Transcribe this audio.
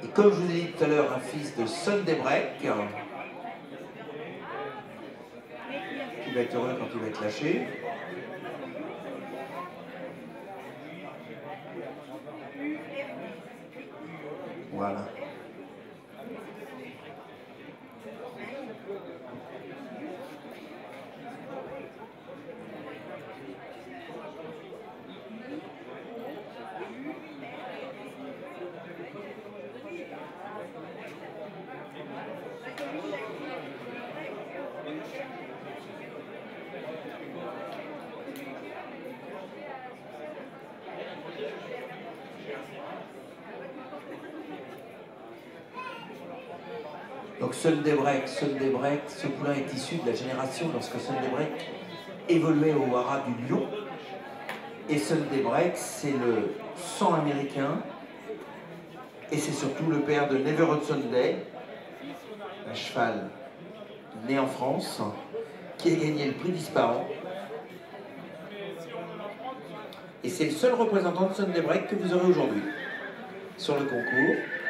Et comme je vous ai dit tout à l'heure, un fils de Sunday Break, qui va être heureux quand il va être lâché. Voilà. Donc Sunday Break, ce poulain est issu de la génération lorsque Sunday Break évoluait au haras du Lion. Et Sunday Break, c'est le sang américain. Et c'est surtout le père de Never on Sunday, un cheval né en France, qui a gagné le prix Disparant. Et c'est le seul représentant de Sunday Break que vous aurez aujourd'hui sur le concours.